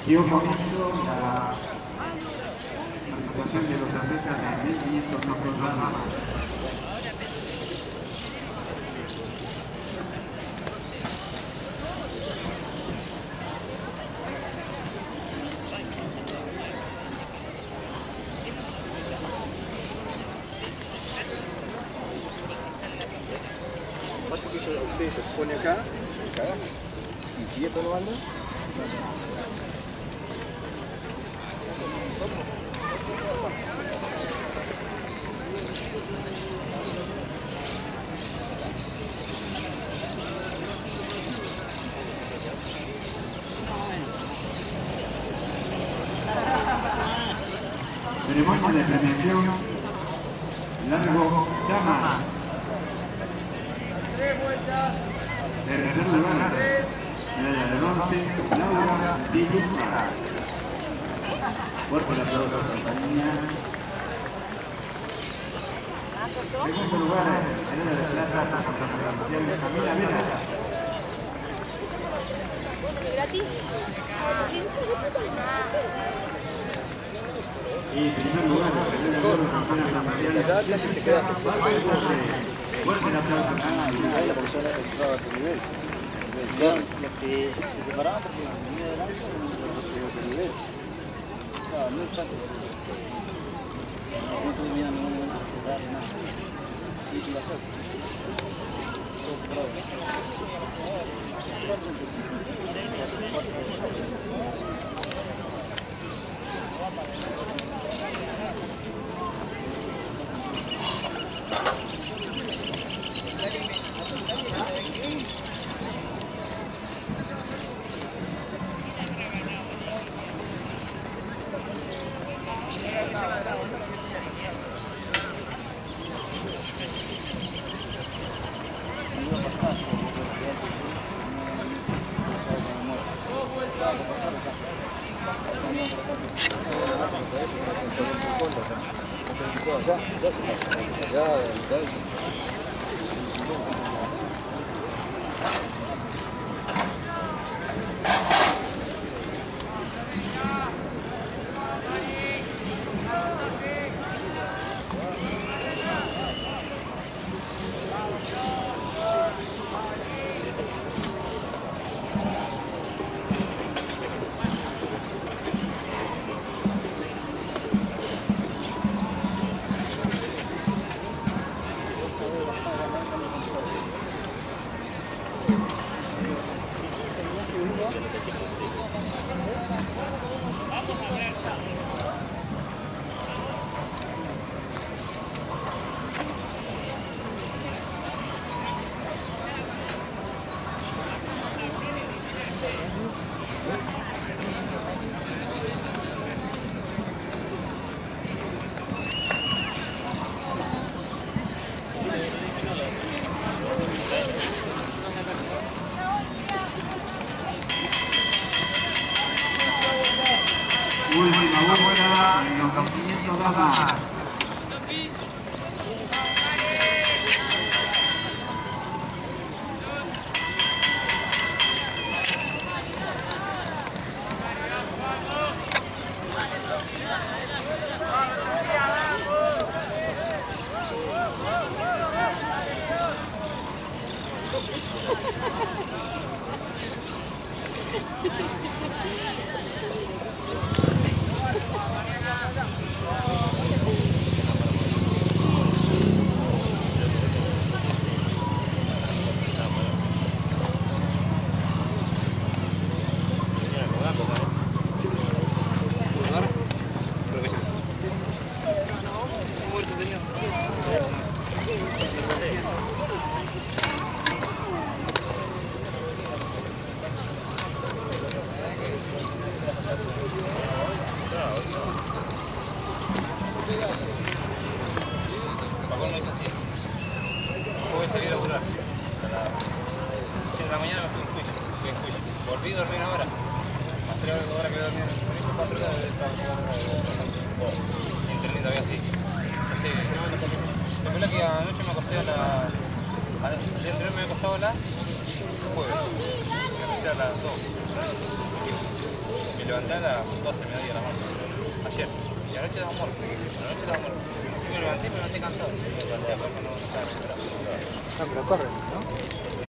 Dio comienzo la participación de los atletas de 1500 metros ramas. Pasa que usted se pone acá y cagás. Y sigue probando. Ceremonia de premiación, largo dama. Tercer lugar, medalla de bronce, Laura Di Luca. Fuerte el aplauso a esta niña. Segundo lugar, medalla de plata, representación de Camila Vera. Y primer lugar, medalla de oro, campeona nacional. Ya casi te quedaste. Fuerte el aplauso a Camila. Ahí la persona entraba a tu nivel. Los que se separaban porque venía de lanza De otro nivel. estaba muy fácil. No tuve miedo en ningún momento de separar nada. Y la suerte. Todo separado. Última vuelta en los 500 damas. Voy a salir a laburar. A las 7 de la mañana me fui a un juicio. Volví a dormir ahora. Más 3 horas que dormí en el juicio, 4 horas de internet todavía así. Entonces, la verdad que anoche me acosté a la... El día anterior me había acostado a las jueves. Me acosté a las 2. levanté a las 12 del mediodía de la noche. Ayer. Y anoche estaba muerto. Yo me levanté cansado. No estaba recuperado. No, pero corre, ¿no?